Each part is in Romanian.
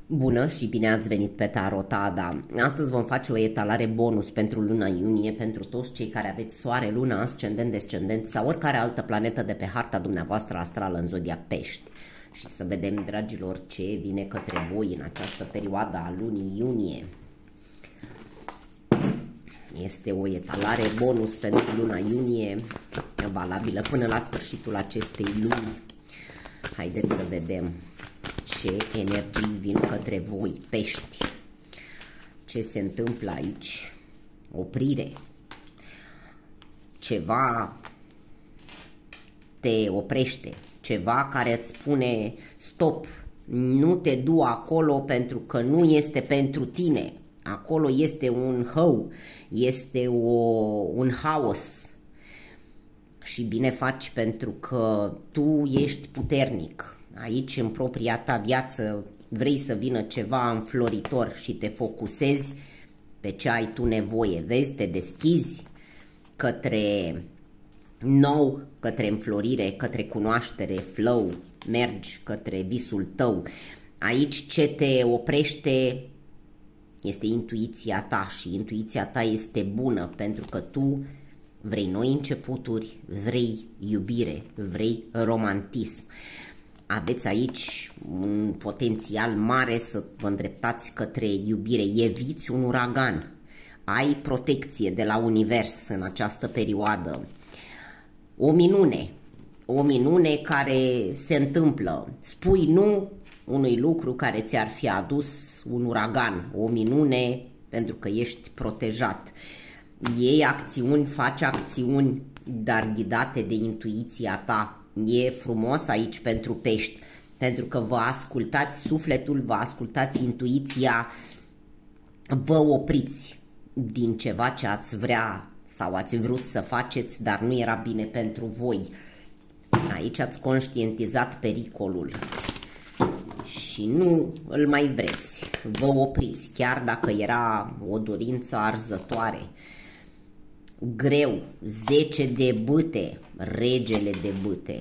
Bună și bine ați venit pe Tarot Ada. Astăzi vom face o etalare bonus pentru luna iunie pentru toți cei care aveți soare, luna, ascendent, descendent sau oricare altă planetă de pe harta dumneavoastră astrală în zodia Pești. Și să vedem, dragilor, ce vine către voi în această perioadă a lunii iunie. Este o etalare bonus pentru luna iunie, valabilă până la sfârșitul acestei luni. Haideți să vedem ce energii vin către voi, Pești. Ce se întâmplă aici? Oprire. Ceva te oprește. Ceva care îți spune stop, nu te du acolo pentru că nu este pentru tine. Acolo este un hău, este un haos. Și bine faci pentru că tu ești puternic. Aici, în propria ta viață, vrei să vină ceva înfloritor și te focusezi pe ce ai tu nevoie. Vezi, te deschizi către nou, către înflorire, către cunoaștere, flow, mergi către visul tău. Aici ce te oprește este intuiția ta și intuiția ta este bună pentru că tu vrei noi începuturi, vrei iubire, vrei romantism. Aveți aici un potențial mare să vă îndreptați către iubire. Eviți un uragan. Ai protecție de la univers în această perioadă. O minune care se întâmplă. Spui nu unui lucru care ți-ar fi adus un uragan. O minune pentru că ești protejat. Iei acțiuni, faci acțiuni, dar ghidate de intuiția ta. E frumos aici pentru Pești, pentru că vă ascultați sufletul, vă ascultați intuiția, vă opriți din ceva ce ați vrea sau ați vrut să faceți, dar nu era bine pentru voi. Aici ați conștientizat pericolul și nu îl mai vreți. Vă opriți, chiar dacă era o dorință arzătoare. Greu, 10 de bâte, regele de bâte,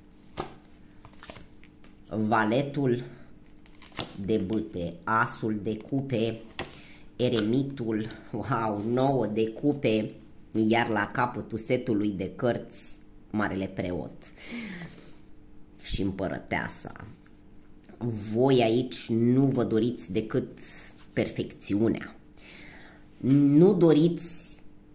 valetul de bâte, asul de cupe, eremitul, wow, 9 de cupe, iar la capătul setului de cărți, marele preot și împărăteasa. Voi aici nu vă doriți decât perfecțiunea, nu doriți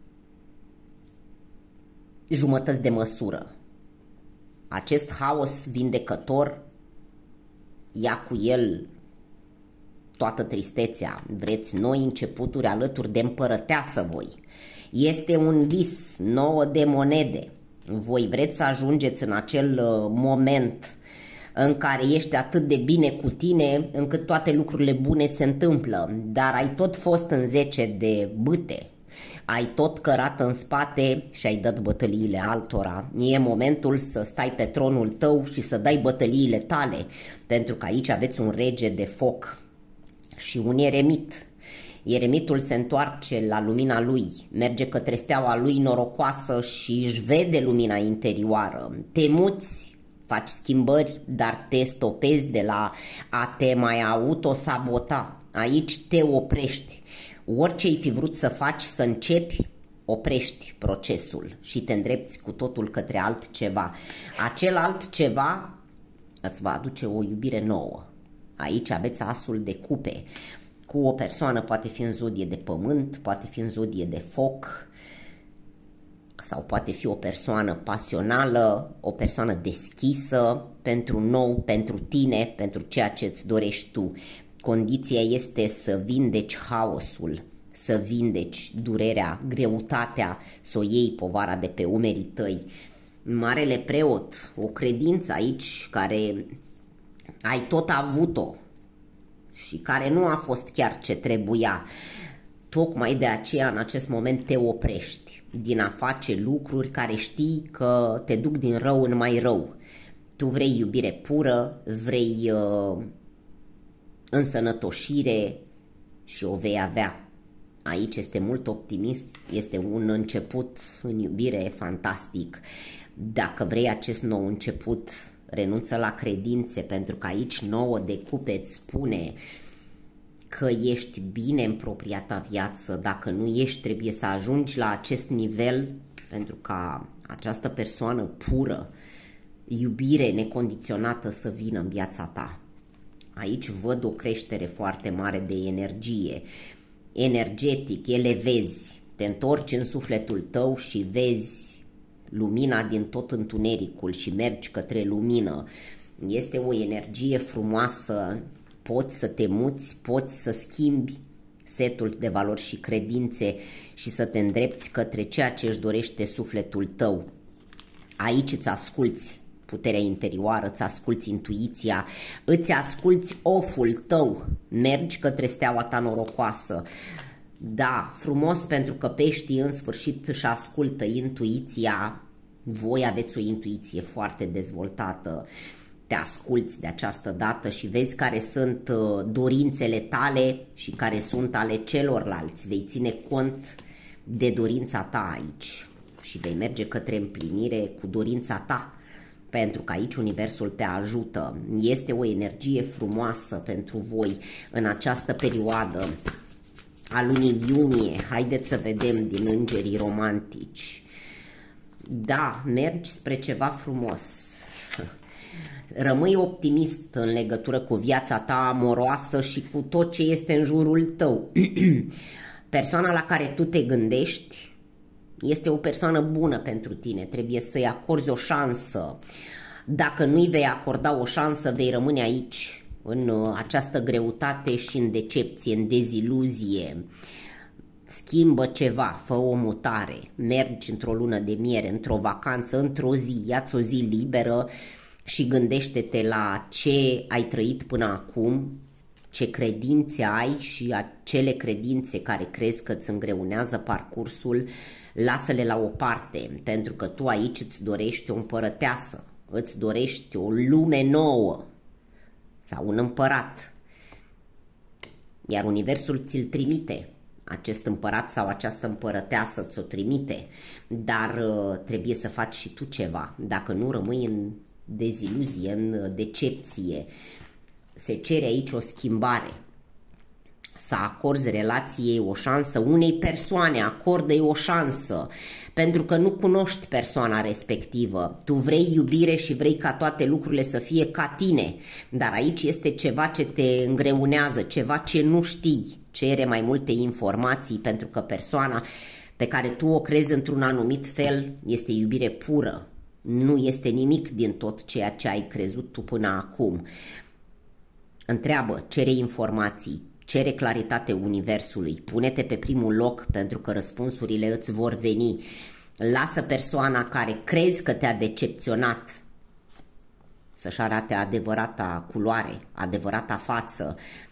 jumătăți de măsură. Acest haos vindecător ia cu el toată tristețea. Vreți noi începuturi alături de împărăteasă voi. Este un vis, 9 de monede. Voi vreți să ajungeți în acel moment în care ești atât de bine cu tine încât toate lucrurile bune se întâmplă, dar ai tot fost în 10 de bâte. Ai tot cărat în spate și ai dat bătăliile altora. E momentul să stai pe tronul tău și să dai bătăliile tale, pentru că aici aveți un rege de foc și un eremit. Eremitul se întoarce la lumina lui, merge către steaua lui norocoasă și își vede lumina interioară. Te muți, faci schimbări, dar te stopezi de la a te mai autosabota. Aici te oprești. Orice ai fi vrut să faci, să începi, oprești procesul și te îndrepți cu totul către altceva. Acel altceva îți va aduce o iubire nouă. Aici aveți asul de cupe. Cu o persoană poate fi în zodie de pământ, poate fi în zodie de foc sau poate fi o persoană pasională, o persoană deschisă pentru nou, pentru tine, pentru ceea ce îți dorești tu. Condiția este să vindeci haosul, să vindeci durerea, greutatea, să o iei povara de pe umerii tăi. Marele preot, o credință aici care ai tot avut-o și care nu a fost chiar ce trebuia. Tocmai de aceea în acest moment te oprești din a face lucruri care știi că te duc din rău în mai rău. Tu vrei iubire pură, vrei însănătoșire și o vei avea. Aici este mult optimist, este un început în iubire fantastic. Dacă vrei acest nou început, renunță la credințe, pentru că aici 9 de cupe îți spune că ești bine în propria ta viață. Dacă nu ești, trebuie să ajungi la acest nivel pentru ca această persoană pură, iubire necondiționată să vină în viața ta. Aici văd o creștere foarte mare de energie, energetic, elevezi, te întorci în sufletul tău și vezi lumina din tot întunericul și mergi către lumină. Este o energie frumoasă, poți să te muți, poți să schimbi setul de valori și credințe și să te îndrepți către ceea ce își dorește sufletul tău. Aici îți asculți puterea interioară, îți asculți intuiția, îți asculți oful tău, mergi către steaua ta norocoasă. Da, frumos, pentru că peștii în sfârșit își ascultă intuiția, voi aveți o intuiție foarte dezvoltată, te asculți de această dată și vezi care sunt dorințele tale și care sunt ale celorlalți, vei ține cont de dorința ta aici și vei merge către împlinire cu dorința ta. Pentru că aici universul te ajută. Este o energie frumoasă pentru voi în această perioadă a lunii iunie. Haideți să vedem din îngerii romantici. Da, mergi spre ceva frumos. Rămâi optimist în legătură cu viața ta amoroasă și cu tot ce este în jurul tău. Persoana la care tu te gândești este o persoană bună pentru tine, trebuie să-i acorzi o șansă. Dacă nu-i vei acorda o șansă, vei rămâne aici, în această greutate și în decepție, în deziluzie. Schimbă ceva, fă o mutare, mergi într-o lună de miere, într-o vacanță, într-o zi, ia-ți o zi liberă și gândește-te la ce ai trăit până acum, ce credințe ai și acele credințe care crezi că îți îngreunează parcursul, lasă-le la o parte, pentru că tu aici îți dorești o împărăteasă, îți dorești o lume nouă sau un împărat, iar universul ți-l trimite, acest împărat sau această împărăteasă ți-o trimite, dar trebuie să faci și tu ceva, dacă nu rămâi în deziluzie, în decepție. Se cere aici o schimbare, să acorzi relației o șansă, unei persoane, acordă-i o șansă, pentru că nu cunoști persoana respectivă. Tu vrei iubire și vrei ca toate lucrurile să fie ca tine, dar aici este ceva ce te îngreunează, ceva ce nu știi, cere mai multe informații, pentru că persoana pe care tu o crezi într-un anumit fel este iubire pură, nu este nimic din tot ceea ce ai crezut tu până acum. Întreabă, cere informații, cere claritate universului, pune-te pe primul loc pentru că răspunsurile îți vor veni. Lasă persoana care crezi că te-a decepționat să-și arate adevărata culoare, adevărata față.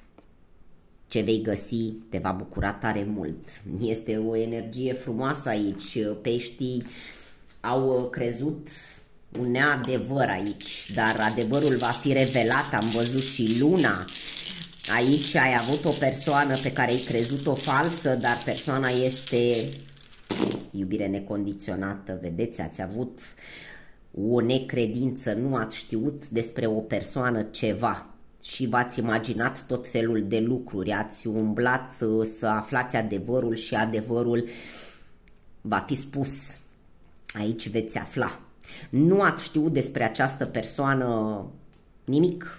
Ce vei găsi te va bucura tare mult. Este o energie frumoasă aici. Peștii au crezut un neadevăr aici, dar adevărul va fi revelat. Am văzut și luna. Aici ai avut o persoană pe care ai crezut-o falsă, dar persoana este iubire necondiționată. Vedeți, ați avut o necredință, nu ați știut despre o persoană ceva și v-ați imaginat tot felul de lucruri, ați umblat să aflați adevărul și adevărul va fi spus. Aici veți afla. Nu ați știut despre această persoană nimic,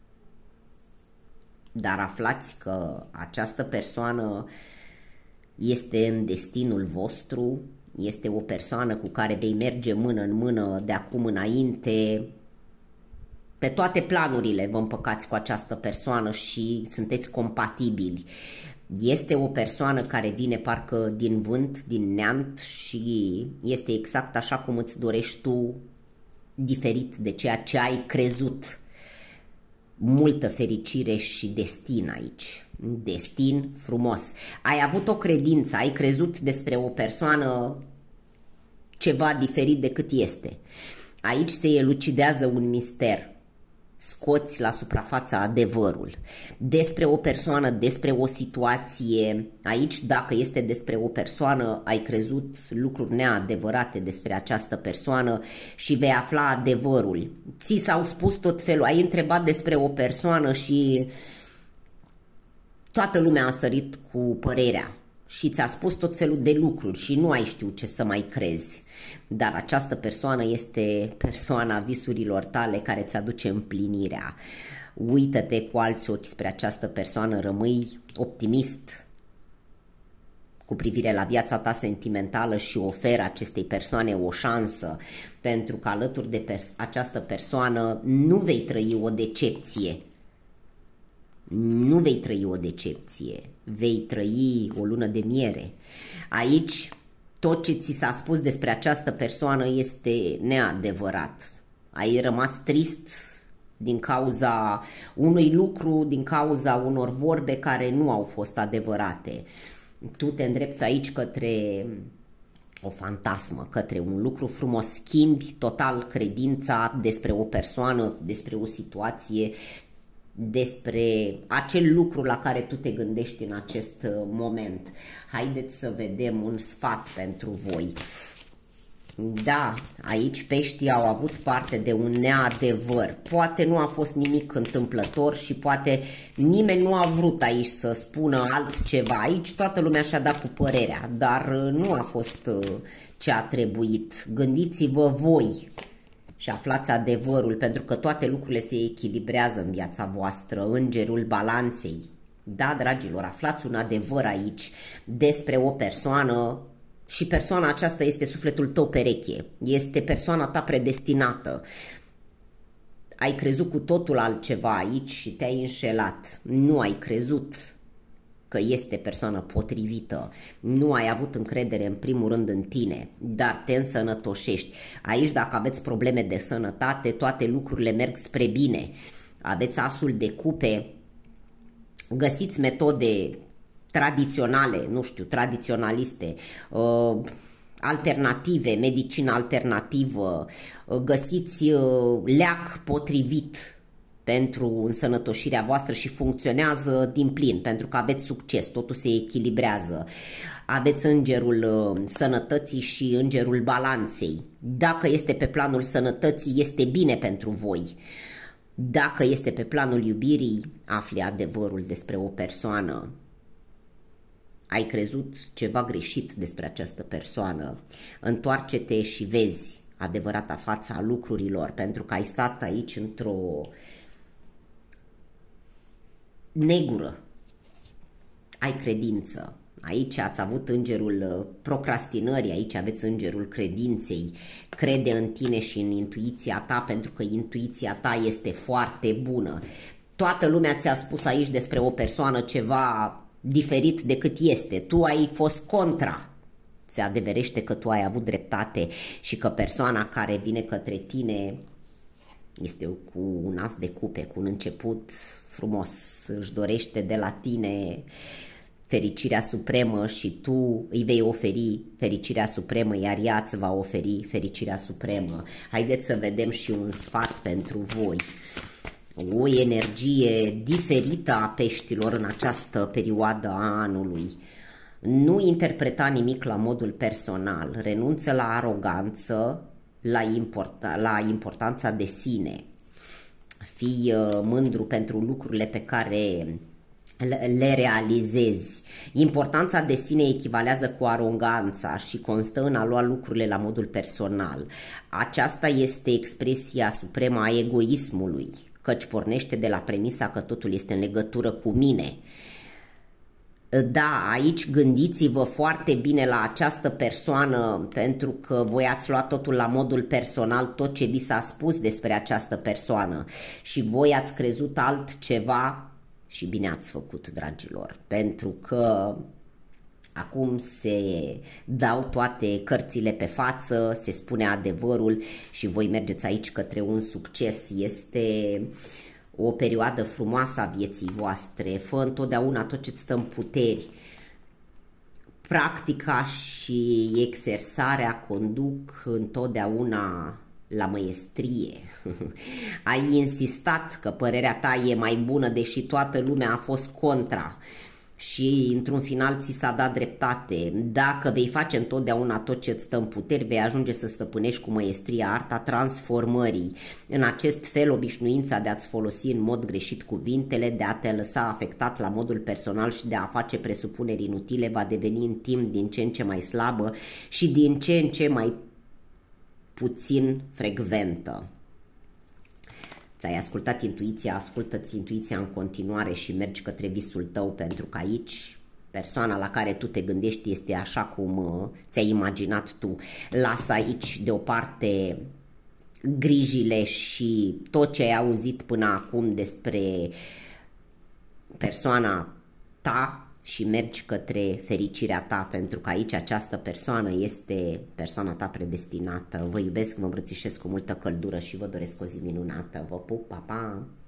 dar aflați că această persoană este în destinul vostru, este o persoană cu care vei merge mână în mână de acum înainte. Pe toate planurile vă împăcați cu această persoană și sunteți compatibili. Este o persoană care vine parcă din vânt, din neant și este exact așa cum îți dorești tu, diferit de ceea ce ai crezut. Multă fericire și destin aici. Destin frumos. Ai avut o credință, ai crezut despre o persoană ceva diferit decât este. Aici se elucidează un mister. Scoți la suprafață adevărul despre o persoană, despre o situație. Aici, dacă este despre o persoană, ai crezut lucruri neadevărate despre această persoană și vei afla adevărul. Ți s-au spus tot felul, ai întrebat despre o persoană și Toată lumea a sărit cu părerea și ți-a spus tot felul de lucruri și nu ai știut ce să mai crezi. Dar această persoană este persoana visurilor tale care îți aduce împlinirea. Uită-te cu alți ochi spre această persoană, rămâi optimist cu privire la viața ta sentimentală și oferă acestei persoane o șansă, pentru că alături de această persoană nu vei trăi o decepție. Nu vei trăi o decepție, vei trăi o lună de miere. Aici tot ce ți s-a spus despre această persoană este neadevărat. Ai rămas trist din cauza unui lucru, din cauza unor vorbe care nu au fost adevărate. Tu te îndrepți aici către o fantasmă, către un lucru frumos, schimbi total credința despre o persoană, despre o situație, despre acel lucru la care tu te gândești în acest moment. Haideți să vedem un sfat pentru voi. Da, aici peștii au avut parte de un neadevăr. Poate nu a fost nimic întâmplător și poate nimeni nu a vrut aici să spună altceva. Aici toată lumea și-a dat cu părerea, dar nu a fost ce a trebuit. Gândiți-vă voi și aflați adevărul, pentru că toate lucrurile se echilibrează în viața voastră, îngerul balanței. Da, dragilor, aflați un adevăr aici despre o persoană și persoana aceasta este sufletul tău pereche, este persoana ta predestinată. Ai crezut cu totul altceva aici și te-ai înșelat. Nu ai crezut că este persoana potrivită, nu ai avut încredere în primul rând în tine, dar te însănătoșești. Aici dacă aveți probleme de sănătate, toate lucrurile merg spre bine. Aveți asul de cupe, găsiți metode tradiționale, nu știu, tradiționaliste, alternative, medicină alternativă, găsiți leac potrivit pentru însănătoșirea voastră și funcționează din plin, pentru că aveți succes, totul se echilibrează. Aveți îngerul sănătății și îngerul balanței. Dacă este pe planul sănătății, este bine pentru voi. Dacă este pe planul iubirii, afli adevărul despre o persoană. Ai crezut ceva greșit despre această persoană. Întoarce-te și vezi adevărata fața a lucrurilor, pentru că ai stat aici într-o negură. Ai credință. Aici ați avut îngerul procrastinării, aici aveți îngerul credinței. Crede în tine și în intuiția ta, pentru că intuiția ta este foarte bună. Toată lumea ți-a spus aici despre o persoană ceva diferit decât este. Tu ai fost contra. Se adeverește că tu ai avut dreptate și că persoana care vine către tine este cu un as de cupe, cu un început frumos, își dorește de la tine fericirea supremă și tu îi vei oferi fericirea supremă, iar ea îți va oferi fericirea supremă. Haideți să vedem și un sfat pentru voi. O energie diferită a peștilor în această perioadă a anului. Nu interpreta nimic la modul personal, renunță la aroganță, la importanța de sine. Fii mândru pentru lucrurile pe care le realizezi. Importanța de sine echivalează cu aroganța și constă în a lua lucrurile la modul personal. Aceasta este expresia supremă a egoismului, căci pornește de la premisa că totul este în legătură cu mine. Da, aici gândiți-vă foarte bine la această persoană, pentru că voi ați luat totul la modul personal, tot ce vi s-a spus despre această persoană și voi ați crezut altceva și bine ați făcut, dragilor, pentru că acum se dau toate cărțile pe față, se spune adevărul și voi mergeți aici către un succes. Este o perioadă frumoasă a vieții voastre. Fă întotdeauna tot ce-ți stă în puteri. Practica și exersarea conduc întotdeauna la măiestrie. Ai insistat că părerea ta e mai bună, deși toată lumea a fost contra. și într-un final ți s-a dat dreptate. Dacă vei face întotdeauna tot ce îți stă în puteri, vei ajunge să stăpânești cu măiestrie arta transformării. În acest fel, obișnuința de a-ți folosi în mod greșit cuvintele, de a te lăsa afectat la modul personal și de a face presupuneri inutile va deveni în timp din ce în ce mai slabă și din ce în ce mai puțin frecventă. Ți-ai ascultat intuiția, ascultă-ți intuiția în continuare și mergi către visul tău, pentru că aici persoana la care tu te gândești este așa cum ți-ai imaginat tu. Lasă aici deoparte grijile și tot ce ai auzit până acum despre persoana ta și mergi către fericirea ta, pentru că aici această persoană este persoana ta predestinată. Vă iubesc, vă îmbrățișez cu multă căldură și vă doresc o zi minunată. Vă pup, pa, pa!